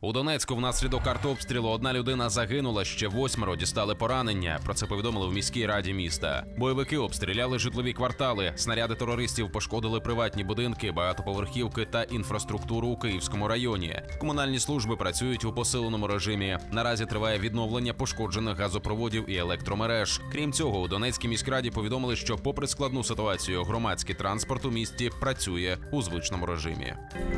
У Донецьку внаслідок артобстрілу одна людина загинула, ще 8 дістали поранення. Про це повідомили в міській раді міста. Бойовики обстріляли житлові квартали. Снаряди терористів пошкодили приватні будинки, багатоповерхівки та інфраструктуру у Київському районі. Комунальні служби працюють у посиленому режимі. Наразі триває відновлення пошкоджених газопроводів і електромереж. Крім цього, у Донецькій міськраді повідомили, що попри складну ситуацію, громадський транспорт у місті працює у звичному режимі.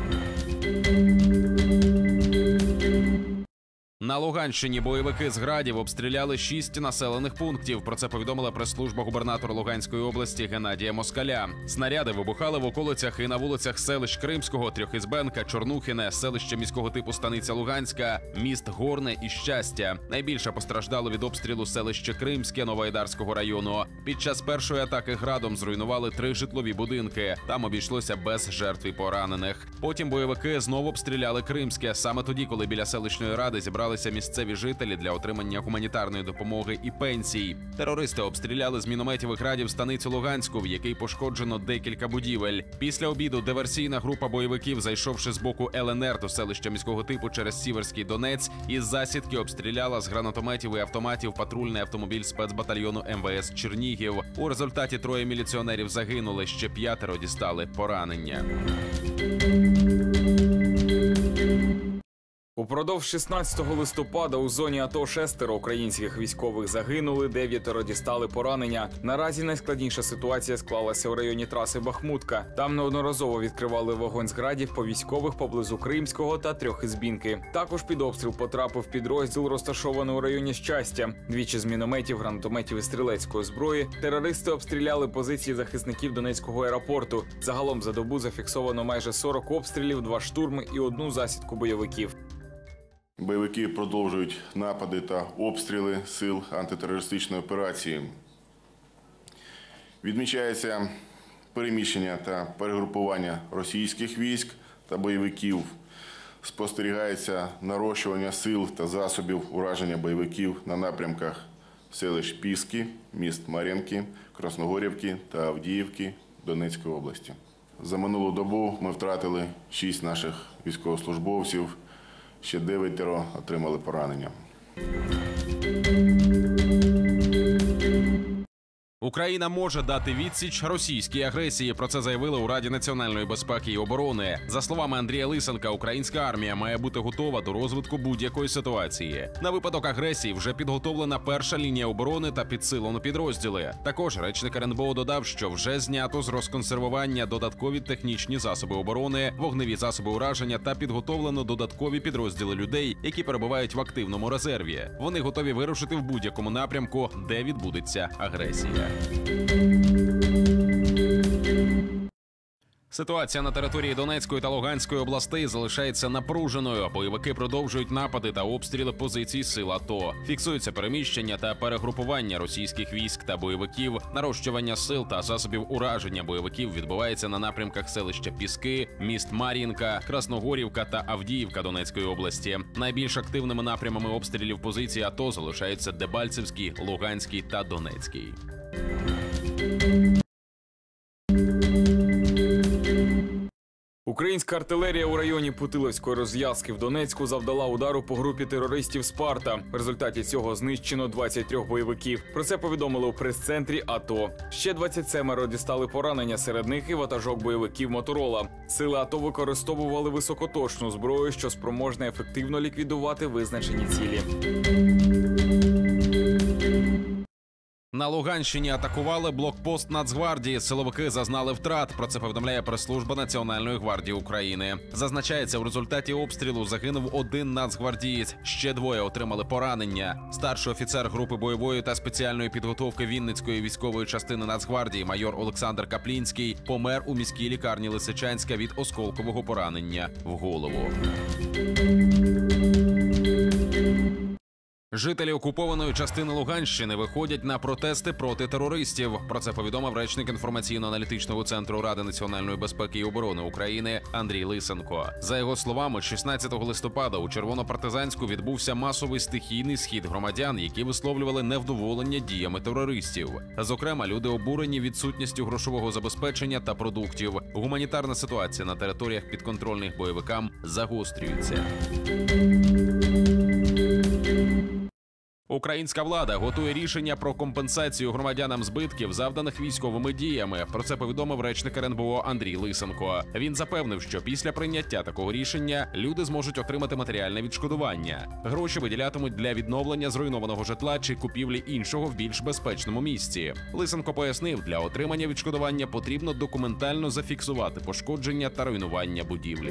На Луганщині бойовики з градів обстріляли 6 населених пунктів. Про це повідомила прес-служба губернатора Луганської області Геннадія Москаля. Снаряди вибухали в околицях і на вулицях селищ Кримського, Трьохізбенка, Чорнухіне, селище міського типу Станиця Луганська, міст Горне і Щастя. Найбільше постраждало від обстрілу селище Кримське Новоайдарського району. Під час першої атаки градом зруйнували 3 житлові будинки. Там обійшлося без жертв і поранених. Потім бойовики знову обстріляли Кримське, саме тоді, коли біля селищної ради зібралися місцеві жителі для отримання гуманітарної допомоги і пенсій. Терористи обстріляли з мінометів і градів станицю Луганську, в якій пошкоджено декілька будівель. Після обіду диверсійна група бойовиків, зайшовши з боку ЛНР до селища міського типу через Сіверський Донець, із засідки обстріляла з гранатометів і автоматів патрульний автомобіль спецбатальйону МВС Чернігів. У результаті 3 міліціонерів загинули, ще 5 дістали поранення. Упродовж 16 листопада у зоні АТО 6 українських військових загинули, 9 дістали поранення. Наразі найскладніша ситуація склалася у районі траси Бахмутка. Там неодноразово відкривали вогонь з градів по військових поблизу Кримського та Трьохізбінки. Також під обстріл потрапив підрозділ, розташований у районі Щастя. Двічі з мінометів, гранатометів і стрілецької зброї терористи обстріляли позиції захисників Донецького аеропорту. Загалом за добу зафіксовано майже 40 обстрілів, 2 штурми і 1 засідку бойовиків. Бойовики продовжують напади та обстріли сил антитерористичної операції. Відмічається переміщення та перегрупування російських військ та бойовиків. Спостерігається нарощування сил та засобів ураження бойовиків на напрямках селищ Піски, міст Мар'їнки, Красногорівки та Авдіївки Донецької області. За минулу добу ми втратили 6 наших військовослужбовців, ще 9 отримали поранення. Україна може дати відсіч російській агресії. Про це заявили у Раді національної безпеки і оборони. За словами Андрія Лисенка, українська армія має бути готова до розвитку будь-якої ситуації. На випадок агресії вже підготовлена перша лінія оборони та підсилено підрозділи. Також речник РНБО додав, що вже знято з розконсервування додаткові технічні засоби оборони, вогневі засоби ураження та підготовлено додаткові підрозділи людей, які перебувають в активному резерві. Вони готові вирушити в будь-якому напрямку, де відбудеться агресія. Ситуація на території Донецької та Луганської областей залишається напруженою. Бойовики продовжують напади та обстріли позицій сил АТО. Фіксуються переміщення та перегрупування російських військ та бойовиків. Нарощування сил та засобів ураження бойовиків відбувається на напрямках селища Піски, міст Мар'їнка, Красногорівка та Авдіївка Донецької області. Найбільш активними напрямами обстрілів позицій АТО залишаються Дебальцевський, Луганський та Донецький. Українська артилерія у районі Путиловської розв'язки в Донецьку завдала удару по групі терористів «Спарта». В результаті цього знищено 23 бойовиків. Про це повідомили у прес-центрі АТО. Ще 27 дістали поранення, серед них і ватажок бойовиків «Моторола». Сили АТО використовували високоточну зброю, що спроможна ефективно ліквідувати визначені цілі. На Луганщині атакували блокпост Нацгвардії. Силовики зазнали втрат. Про це повідомляє прес-служба Національної гвардії України. Зазначається, в результаті обстрілу загинув 1 нацгвардієць. Ще 2 отримали поранення. Старший офіцер групи бойової та спеціальної підготовки Вінницької військової частини Нацгвардії майор Олександр Каплінський помер у міській лікарні Лисичанська від осколкового поранення в голову. Жителі окупованої частини Луганщини виходять на протести проти терористів. Про це повідомив речник інформаційно-аналітичного центру Ради національної безпеки і оборони України Андрій Лисенко. За його словами, 16 листопада у Червонопартизанську відбувся масовий стихійний схід громадян, які висловлювали невдоволення діями терористів. Зокрема, люди обурені відсутністю грошового забезпечення та продуктів. Гуманітарна ситуація на територіях підконтрольних бойовикам загострюється. Українська влада готує рішення про компенсацію громадянам збитків, завданих військовими діями. Про це повідомив речник РНБО Андрій Лисенко. Він запевнив, що після прийняття такого рішення люди зможуть отримати матеріальне відшкодування. Гроші виділятимуть для відновлення зруйнованого житла чи купівлі іншого в більш безпечному місці. Лисенко пояснив, для отримання відшкодування потрібно документально зафіксувати пошкодження та руйнування будівлі.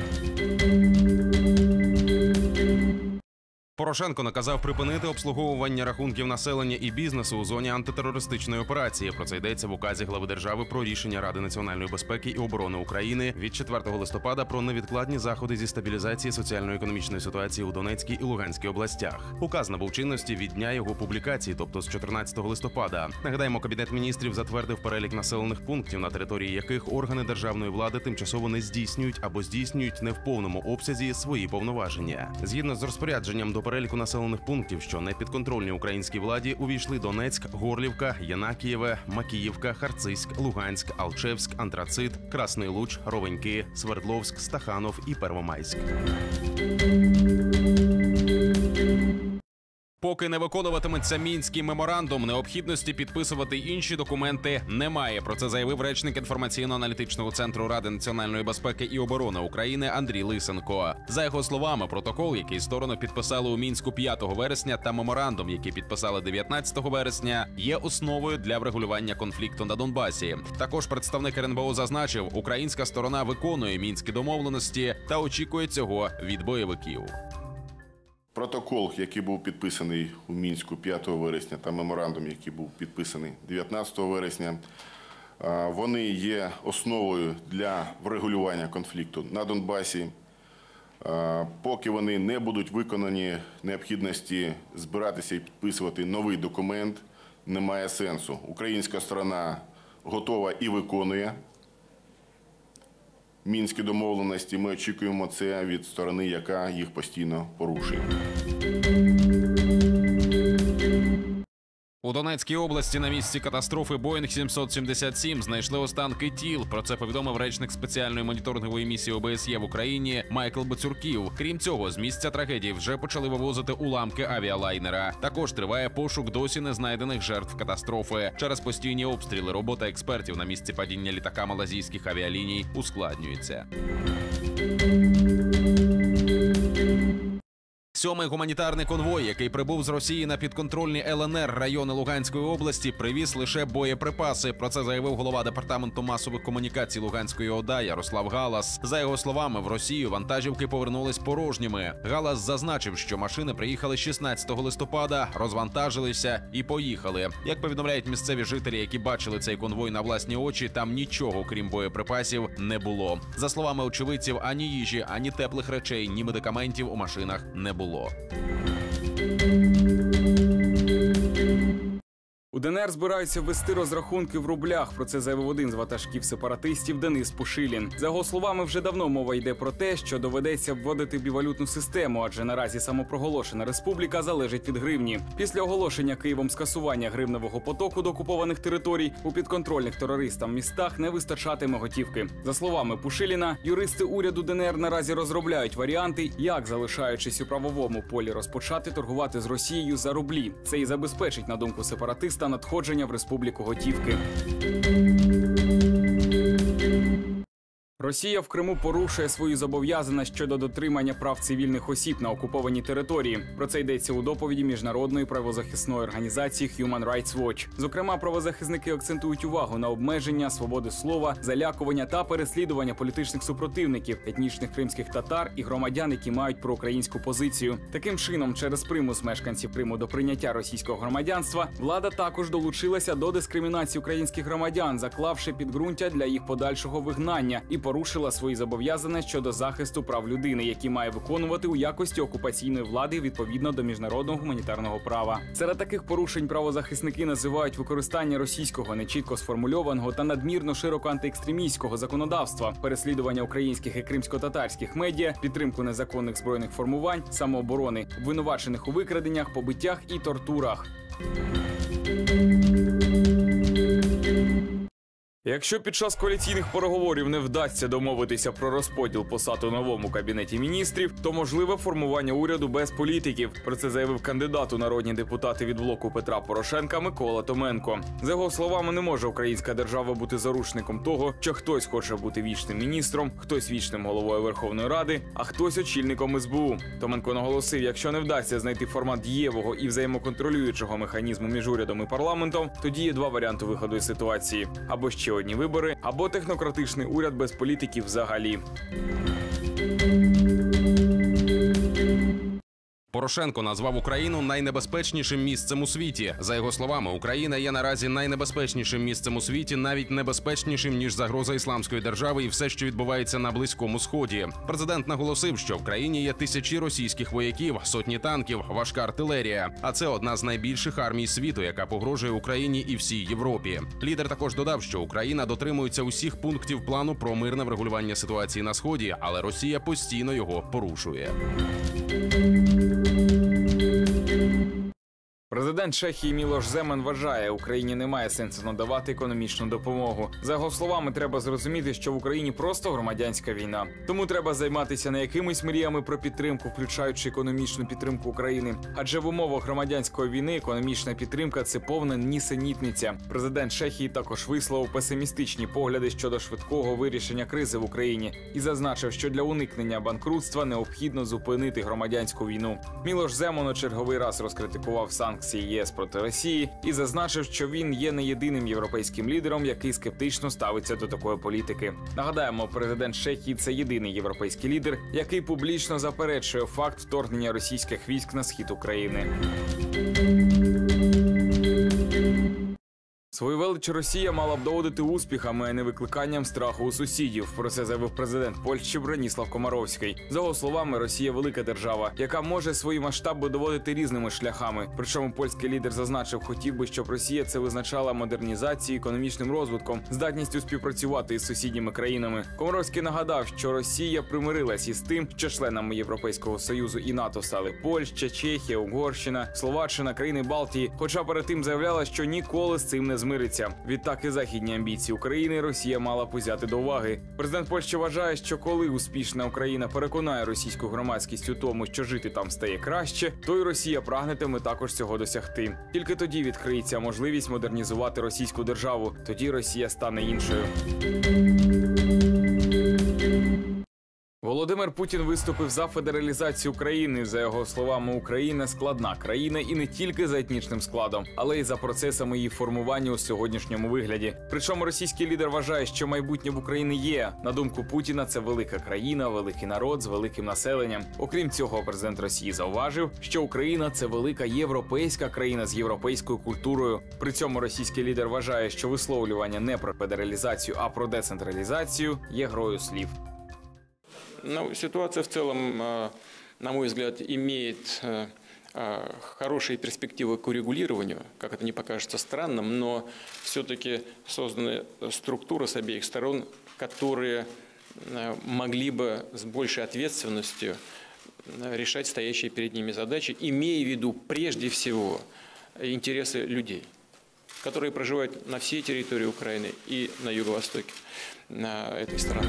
Порошенко наказав припинити обслуговування рахунків населення і бізнесу у зоні антитерористичної операції. Про це йдеться в указі глави держави про рішення Ради національної безпеки і оборони України від 4 листопада про невідкладні заходи зі стабілізації соціально-економічної ситуації у Донецькій і Луганській областях. Указ набув чинності від дня його публікації, тобто з 14 листопада. Нагадаємо, Кабінет міністрів затвердив перелік населених пунктів, на території яких органи державної влади тимчасово не здійснюють або здійснюють не в повному обсязі свої повноваження. Згідно з розпорядженням до переліку населених пунктів, що не підконтрольні українській владі, увійшли Донецьк, Горлівка, Янакієве, Макіївка, Харциськ, Луганськ, Алчевськ, Антрацит, Красний Луч, Ровеньки, Свердловськ, Стаханов і Первомайськ. Поки не виконуватиметься Мінський меморандум, необхідності підписувати інші документи немає. Про це заявив речник інформаційно-аналітичного центру Ради національної безпеки і оборони України Андрій Лисенко. За його словами, протокол, який сторони підписали у Мінську 5 вересня, та меморандум, який підписали 19 вересня, є основою для врегулювання конфлікту на Донбасі. Також представник РНБО зазначив, українська сторона виконує мінські домовленості та очікує цього від бойовиків. Протокол, який був підписаний у Мінську 5 вересня, та меморандум, який був підписаний 19 вересня, вони є основою для врегулювання конфлікту на Донбасі. Поки вони не будуть виконані, необхідності збиратися і підписувати новий документ немає сенсу. Українська сторона готова і виконує мінські домовленості. Ми очікуємо це від сторони, яка їх постійно порушує. У Донецькій області на місці катастрофи Боїнг 777 знайшли останки тіл. Про це повідомив речник спеціальної моніторингової місії ОБСЄ в Україні Майкл Бацюрків. Крім цього, з місця трагедії вже почали вивозити уламки авіалайнера. Також триває пошук досі не знайдених жертв катастрофи. Через постійні обстріли робота експертів на місці падіння літака малазійських авіаліній ускладнюється. Сьомий гуманітарний конвой, який прибув з Росії на підконтрольні ЛНР райони Луганської області, привіз лише боєприпаси. Про це заявив голова департаменту масових комунікацій Луганської ОДА Ярослав Галас. За його словами, в Росію вантажівки повернулись порожніми. Галас зазначив, що машини приїхали 16 листопада, розвантажилися і поїхали. Як повідомляють місцеві жителі, які бачили цей конвой на власні очі, там нічого, крім боєприпасів, не було. За словами очевидців, ані їжі, ані теплих речей, ні медикаментів у машинах не було. У ДНР збираються ввести розрахунки в рублях. Про це заявив один з ватажків сепаратистів Денис Пушилін. За його словами, вже давно мова йде про те, що доведеться вводити бівалютну систему, адже наразі самопроголошена республіка залежить від гривні. Після оголошення Києвом скасування гривневого потоку до окупованих територій у підконтрольних терористам містах не вистачатиме готівки. За словами Пушиліна, юристи уряду ДНР наразі розробляють варіанти, як, залишаючись у правовому полі, розпочати торгувати з Росією за рублі. Це і забезпечить, на думку сепаратиста, надходження в республіку готівки. Росія в Криму порушує свої зобов'язання щодо дотримання прав цивільних осіб на окупованій території. Про це йдеться у доповіді міжнародної правозахисної організації Human Rights Watch. Зокрема, правозахисники акцентують увагу на обмеження свободи слова, залякування та переслідування політичних супротивників, етнічних кримських татар і громадян, які мають проукраїнську позицію. Таким чином, через примус мешканців Криму до прийняття російського громадянства, влада також долучилася до дискримінації українських громадян, заклавши підґрунтя для їх подальшого вигнання і порушення порушила свої зобов'язання щодо захисту прав людини, які має виконувати у якості окупаційної влади відповідно до міжнародного гуманітарного права. Серед таких порушень правозахисники називають використання російського нечітко сформульованого та надмірно широко антиекстремістського законодавства, переслідування українських і кримсько-татарських медіа, підтримку незаконних збройних формувань, самооборони, обвинувачених у викраденнях, побиттях і тортурах. Якщо під час коаліційних переговорів не вдасться домовитися про розподіл посад у новому кабінеті міністрів, то можливе формування уряду без політиків. Про це заявив кандидат у народні депутати від блоку Петра Порошенка Микола Томенко. За його словами, не може українська держава бути заручником того, що хтось хоче бути вічним міністром, хтось вічним головою Верховної Ради, а хтось очільником СБУ. Томенко наголосив, якщо не вдасться знайти формат дієвого і взаємоконтролюючого механізму між урядом і парламентом, тоді є два варіанти виходу із ситуації: або ще одні вибори, або технократичний уряд без політиків взагалі. Порошенко назвав Україну найнебезпечнішим місцем у світі. За його словами, Україна є наразі найнебезпечнішим місцем у світі, навіть небезпечнішим, ніж загроза Ісламської держави і все, що відбувається на Близькому Сході. Президент наголосив, що в країні є тисячі російських вояків, сотні танків, важка артилерія. А це одна з найбільших армій світу, яка погрожує Україні і всій Європі. Лідер також додав, що Україна дотримується усіх пунктів плану про мирне врегулювання ситуації на Сході, але Росія постійно його порушує. Президент Чехії Мілош Земан вважає, Україні немає сенсу надавати економічну допомогу. За його словами, треба зрозуміти, що в Україні просто громадянська війна. Тому треба займатися не якимись мріями про підтримку, включаючи економічну підтримку України. Адже в умовах громадянської війни економічна підтримка – це повна нісенітниця. Президент Чехії також висловив песимістичні погляди щодо швидкого вирішення кризи в Україні і зазначив, що для уникнення банкрутства необхідно зупинити громадянську війну. Мілош Земан у черговий раз розкритикував санкції ЄС проти Росії і зазначив, що він є не єдиним європейським лідером, який скептично ставиться до такої політики. Нагадаємо, президент Чехії – це єдиний європейський лідер, який публічно заперечує факт вторгнення російських військ на схід України. Свою велич Росія мала б доводити успіхами, а не викликанням страху у сусідів. Про це заявив президент Польщі Браніслав Комаровський. За його словами, Росія – велика держава, яка може свої масштаби доводити різними шляхами. Причому польський лідер зазначив, хотів би, щоб Росія це визначала модернізацією, економічним розвитком, здатністю співпрацювати із сусідніми країнами. Комаровський нагадав, що Росія примирилась із тим, що членами Європейського Союзу і НАТО стали Польща, Чехія, Угорщина, Словаччина, країни Балтії, хоча перед тим заявляла, що ніколи з цим не змириться. Відтак і західні амбіції України Росія мала б узяти до уваги. Президент Польщі вважає, що коли успішна Україна переконає російську громадськість у тому, що жити там стає краще, то й Росія прагнетиме також цього досягти. Тільки тоді відкриється можливість модернізувати російську державу. Тоді Росія стане іншою. Володимир Путін виступив за федералізацію України. За його словами, Україна – складна країна і не тільки за етнічним складом, але й за процесами її формування у сьогоднішньому вигляді. Причому російський лідер вважає, що майбутнє в Україні є. На думку Путіна, це велика країна, великий народ з великим населенням. Окрім цього, президент Росії зауважив, що Україна – це велика європейська країна з європейською культурою. При цьому російський лідер вважає, що висловлювання не про федералізацію, а про децентралізацію є грою слів. Ну, ситуация в целом, на мой взгляд, имеет хорошие перспективы к урегулированию, как это не покажется странным, но все-таки созданы структуры с обеих сторон, которые могли бы с большей ответственностью решать стоящие перед ними задачи, имея в виду прежде всего интересы людей, которые проживают на всей территории Украины и на юго-востоке этой страны.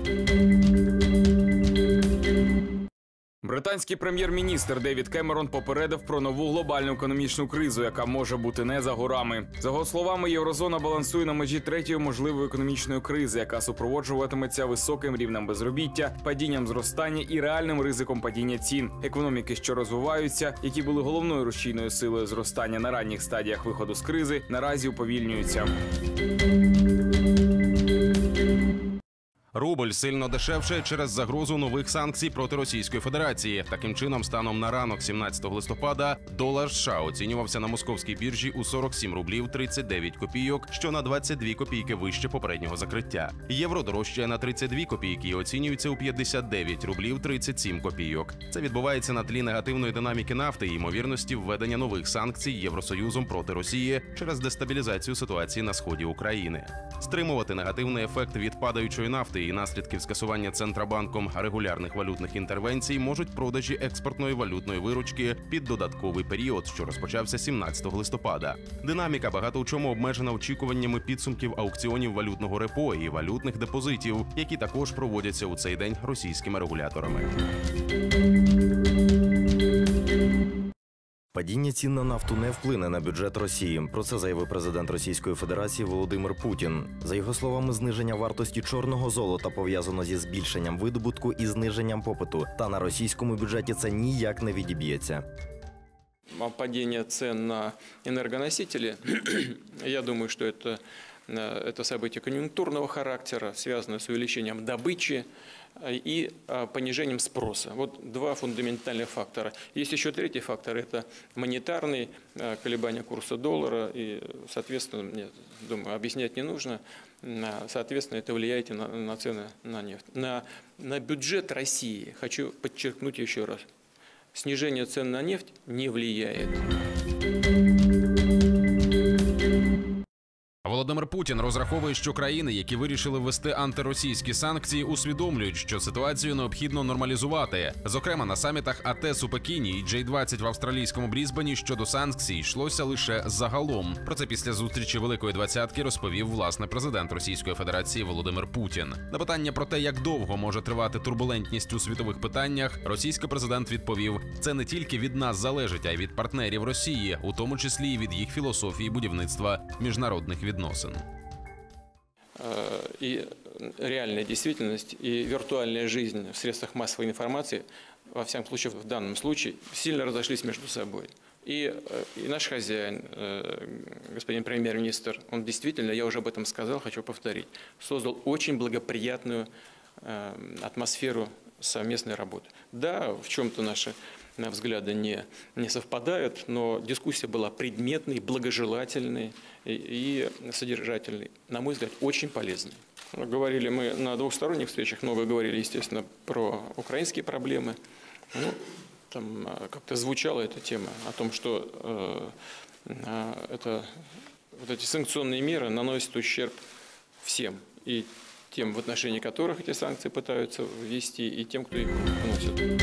Британський прем'єр-міністр Девід Кемерон попередив про нову глобальну економічну кризу, яка може бути не за горами. За його словами, єврозона балансує на межі третьої можливої економічної кризи, яка супроводжуватиметься високим рівнем безробіття, падінням зростання і реальним ризиком падіння цін. Економіки, що розвиваються, які були головною рушійною силою зростання на ранніх стадіях виходу з кризи, наразі уповільнюються. Рубль сильно дешевше через загрозу нових санкцій проти Російської Федерації. Таким чином, станом на ранок 17 листопада долар США оцінювався на московській біржі у 47 рублів 39 копійок, що на 22 копійки вище попереднього закриття. Євро дорожчає на 32 копійки і оцінюється у 59 рублів 37 копійок. Це відбувається на тлі негативної динаміки нафти і ймовірності введення нових санкцій Євросоюзом проти Росії через дестабілізацію ситуації на сході України. Стримувати негативний ефект від падаючої нафти і наслідків скасування Центробанком регулярних валютних інтервенцій можуть продажі експортної валютної виручки під додатковий період, що розпочався 17 листопада. Динаміка багато у чому обмежена очікуваннями підсумків аукціонів валютного репо і валютних депозитів, які також проводяться у цей день російськими регуляторами. Падіння цін на нафту не вплине на бюджет Росії. Про це заявив президент Російської Федерації Володимир Путін. За його словами, зниження вартості чорного золота пов'язано зі збільшенням видобутку і зниженням попиту. Та на російському бюджеті це ніяк не відіб'ється. Падение цен на энергоносители, я думаю, что это событие конъюнктурного характера, связанное с увеличением добычи и понижением спроса. Вот два фундаментальных фактора. Есть еще третий фактор – это монетарный, колебания курса доллара. И, соответственно, мне, думаю, объяснять не нужно. Соответственно, это влияет на цены на нефть. На бюджет России, хочу подчеркнуть еще раз, снижение цен на нефть не влияет. Володимир Путін розраховує, що країни, які вирішили ввести антиросійські санкції, усвідомлюють, що ситуацію необхідно нормалізувати. Зокрема, на самітах АТЕС у Пекіні і G20 в австралійському Брізбені щодо санкцій йшлося лише загалом. Про це після зустрічі Великої Двадцятки розповів, власне, президент Російської Федерації Володимир Путін. На питання про те, як довго може тривати турбулентність у світових питаннях, російський президент відповів: це не тільки від нас залежить, а й від партнерів Росії, у тому числі і від їх філософії будівництва міжнародних відносин. И реальная действительность, и виртуальная жизнь в средствах массовой информации, во всяком случае, в данном случае, сильно разошлись между собой. И наш хозяин, господин премьер-министр, он действительно, я уже об этом сказал, хочу повторить, создал очень благоприятную атмосферу совместной работы. Да, в чем-то наши взгляды не совпадают, но дискуссия была предметной, благожелательной и содержательной. На мой взгляд, очень полезной. Говорили мы на двухсторонних встречах, много говорили, естественно, про украинские проблемы. Ну, там как-то звучала эта тема о том, что вот эти санкционные меры наносят ущерб всем. И тем, в отношении которых эти санкции пытаются ввести, и тем, кто их вносит.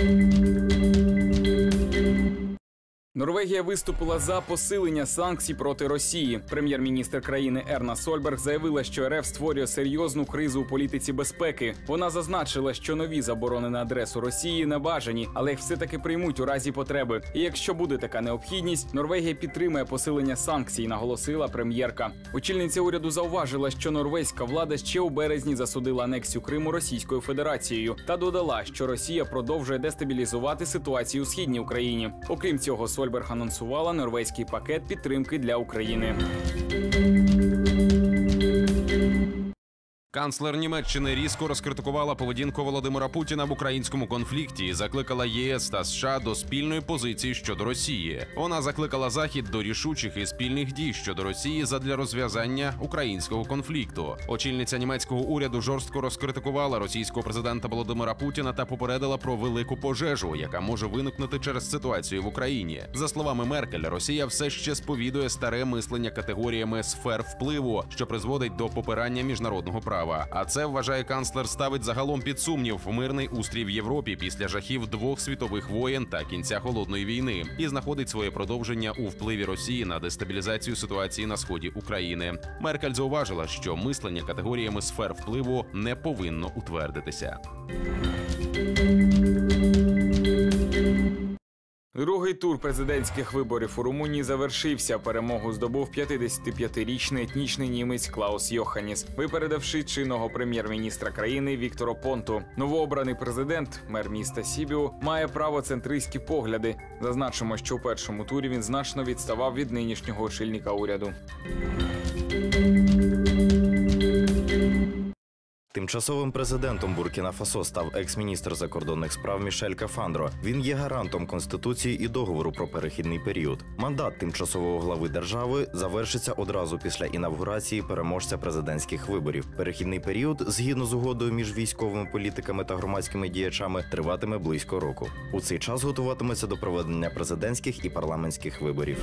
Норвегія виступила за посилення санкцій проти Росії. Прем'єр-міністр країни Ерна Сольберг заявила, що РФ створює серйозну кризу у політиці безпеки. Вона зазначила, що нові заборони на адресу Росії не бажані, але їх все-таки приймуть у разі потреби. І якщо буде така необхідність, Норвегія підтримує посилення санкцій, наголосила прем'єрка. Очільниця уряду зауважила, що норвезька влада ще у березні засудила анексію Криму Російською Федерацією та додала, що Росія продовжує дестабілізувати ситуацію у східній Україні. Окрім цього, Сольберг анонсувала норвезький пакет підтримки для України. Канцлер Німеччини різко розкритикувала поведінку Володимира Путіна в українському конфлікті і закликала ЄС та США до спільної позиції щодо Росії. Вона закликала Захід до рішучих і спільних дій щодо Росії задля розв'язання українського конфлікту. Очільниця німецького уряду жорстко розкритикувала російського президента Володимира Путіна та попередила про велику пожежу, яка може виникнути через ситуацію в Україні. За словами Меркель, Росія все ще сповідує старе мислення категоріями сфер впливу, що призводить до попирання міжнародного права. А це, вважає канцлер, ставить загалом під сумнів мирний устрій в Європі після жахів 2 світових воєн та кінця Холодної війни і знаходить своє продовження у впливі Росії на дестабілізацію ситуації на сході України. Меркель зауважила, що мислення категоріями сфер впливу не повинно утвердитися. Другий тур президентських виборів у Румунії завершився. Перемогу здобув 55-річний етнічний німець Клаус Йоханіс, випередивши чинного прем'єр-міністра країни Віктора Понту. Новообраний президент, мер міста Сібіу, має правоцентристські погляди. Зазначимо, що у першому турі він значно відставав від нинішнього очільника уряду. Тимчасовим президентом Буркіна-Фасо став екс-міністр закордонних справ Мішель Кафандро. Він є гарантом Конституції і договору про перехідний період. Мандат тимчасового глави держави завершиться одразу після інавгурації переможця президентських виборів. Перехідний період, згідно з угодою між військовими політиками та громадськими діячами, триватиме близько року. У цей час готуватиметься до проведення президентських і парламентських виборів.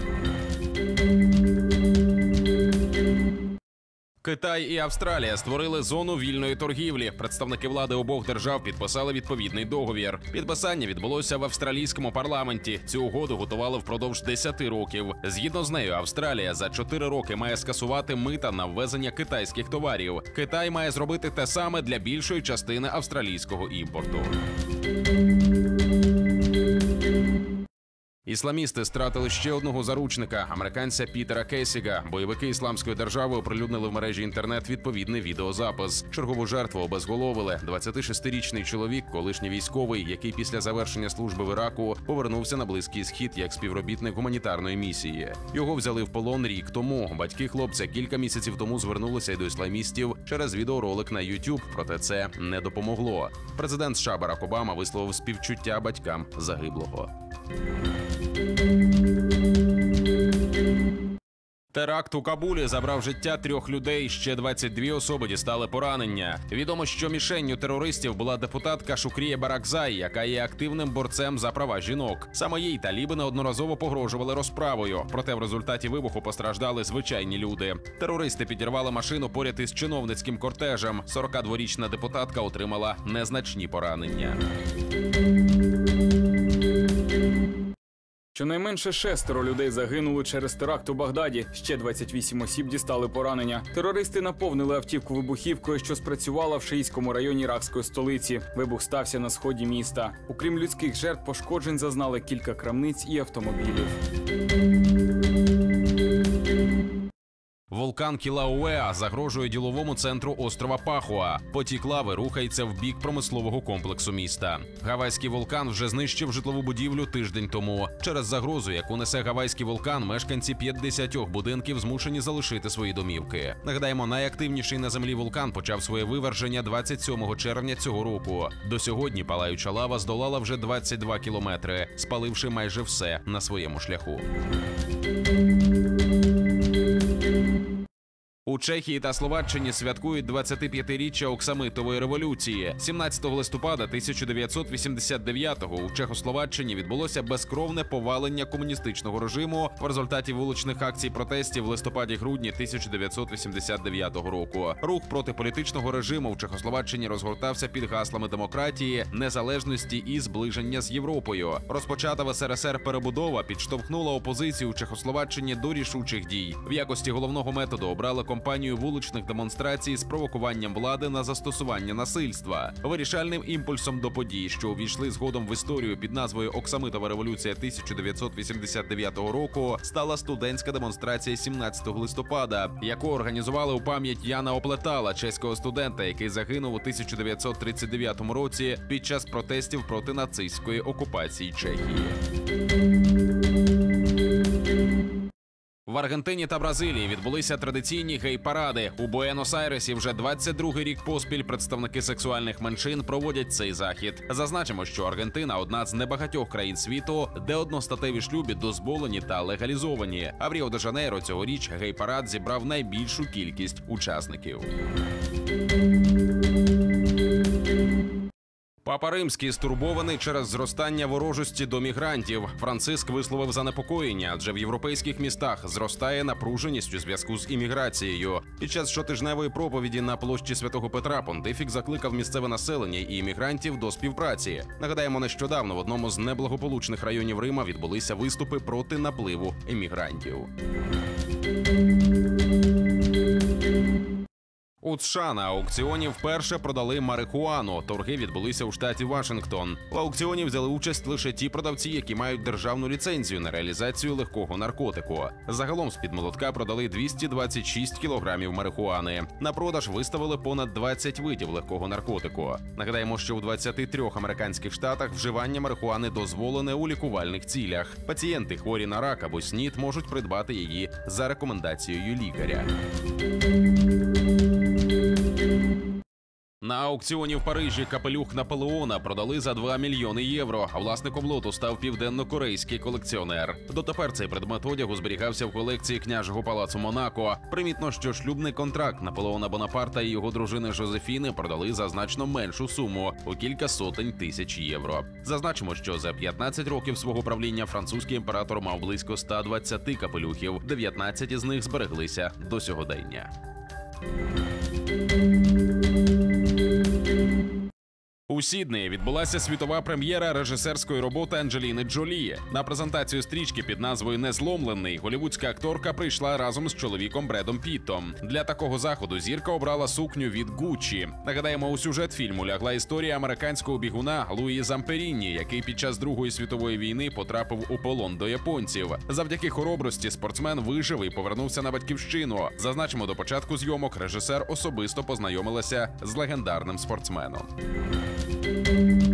Китай і Австралія створили зону вільної торгівлі. Представники влади обох держав підписали відповідний договір. Підписання відбулося в австралійському парламенті. Цю угоду готували впродовж 10 років. Згідно з нею, Австралія за 4 роки має скасувати мита на ввезення китайських товарів. Китай має зробити те саме для більшої частини австралійського імпорту. Ісламісти стратили ще одного заручника – американця Пітера Кесіга. Бойовики Ісламської держави оприлюднили в мережі інтернет відповідний відеозапис. Чергову жертву обезголовили. 26-річний чоловік, колишній військовий, який після завершення служби в Іраку повернувся на Близький Схід як співробітник гуманітарної місії. Його взяли в полон рік тому. Батьки хлопця кілька місяців тому звернулися й до ісламістів через відеоролик на YouTube, проте це не допомогло. Президент США Барак Обама висловив співчуття батькам загиблого. Теракт у Кабулі забрав життя 3 людей, ще 22 особи дістали поранення. Відомо, що мішенню терористів була депутатка Шукрія Баракзай, яка є активним борцем за права жінок. Саме їй таліби неодноразово погрожували розправою, проте в результаті вибуху постраждали звичайні люди. Терористи підірвали машину поряд із чиновницьким кортежем. 42-річна депутатка отримала незначні поранення. Щонайменше 6 людей загинули через теракт у Багдаді. Ще 28 осіб дістали поранення. Терористи наповнили автівку вибухівкою, що спрацювала в шиїтському районі іракської столиці. Вибух стався на сході міста. Окрім людських жертв, пошкоджень зазнали кілька крамниць і автомобілів. Вулкан Кілауеа загрожує діловому центру острова Пахуа. Потік лави рухається в бік промислового комплексу міста. Гавайський вулкан вже знищив житлову будівлю тиждень тому. Через загрозу, яку несе гавайський вулкан, мешканці 50 будинків змушені залишити свої домівки. Нагадаємо, найактивніший на землі вулкан почав своє виверження 27 червня цього року. До сьогодні палаюча лава здолала вже 22 кілометри, спаливши майже все на своєму шляху. У Чехії та Словаччині святкують 25-річчя Оксамитової революції. 17 листопада 1989-го у Чехословаччині відбулося безкровне повалення комуністичного режиму в результаті вуличних акцій протестів в листопаді-грудні 1989 року. Рух проти політичного режиму в Чехословаччині розгортався під гаслами демократії, незалежності і зближення з Європою. Розпочата в СРСР перебудова підштовхнула опозицію у Чехословаччині до рішучих дій. В якості головного методу обрали кампанію вуличних демонстрацій з провокуванням влади на застосування насильства. Вирішальним імпульсом до подій, що увійшли згодом в історію під назвою Оксамитова революція 1989 року, стала студентська демонстрація 17 листопада, яку організували у пам'ять Яна Оплетала, чеського студента, який загинув у 1939 році під час протестів проти нацистської окупації Чехії. В Аргентині та Бразилії відбулися традиційні гей-паради. У Буенос-Айресі вже 22-й рік поспіль представники сексуальних меншин проводять цей захід. Зазначимо, що Аргентина – одна з небагатьох країн світу, де одностатеві шлюби дозволені та легалізовані. А в Ріо-де-Жанейро цьогоріч гей-парад зібрав найбільшу кількість учасників. Папа Римський стурбований через зростання ворожості до мігрантів. Франциск висловив занепокоєння, адже в європейських містах зростає напруженість у зв'язку з імміграцією. Під час щотижневої проповіді на площі Святого Петра понтифік закликав місцеве населення і іммігрантів до співпраці. Нагадаємо, нещодавно в одному з неблагополучних районів Рима відбулися виступи проти напливу іммігрантів. У США на аукціоні вперше продали марихуану. Торги відбулися у штаті Вашингтон. В аукціоні взяли участь лише ті продавці, які мають державну ліцензію на реалізацію легкого наркотику. Загалом з-під молотка продали 226 кілограмів марихуани. На продаж виставили понад 20 видів легкого наркотику. Нагадаємо, що у 23 американських штатах вживання марихуани дозволене у лікувальних цілях. Пацієнти, хворі на рак або СНІД, можуть придбати її за рекомендацією лікаря. На аукціоні в Парижі капелюх Наполеона продали за 2 мільйони євро, а власником лоту став південно-корейський колекціонер. Дотепер цей предмет одягу зберігався в колекції княжого палацу Монако. Примітно, що шлюбний контракт Наполеона Бонапарта і його дружини Жозефіни продали за значно меншу суму – у кілька сотень тисяч євро. Зазначимо, що за 15 років свого правління французький імператор мав близько 120 капелюхів, 19 із них збереглися до сьогодення. У Сіднеї відбулася світова прем'єра режисерської роботи Анджеліни Джолі. На презентацію стрічки під назвою «Незломлений» голівудська акторка прийшла разом з чоловіком Бредом Піттом. Для такого заходу зірка обрала сукню від Гуччі. Нагадаємо, у сюжет фільму лягла історія американського бігуна Луї Замперіні, який під час Другої світової війни потрапив у полон до японців. Завдяки хоробрості спортсмен вижив і повернувся на батьківщину. Зазначимо, до початку зйомок режисер особисто познайомилася з легендарним спортсменом.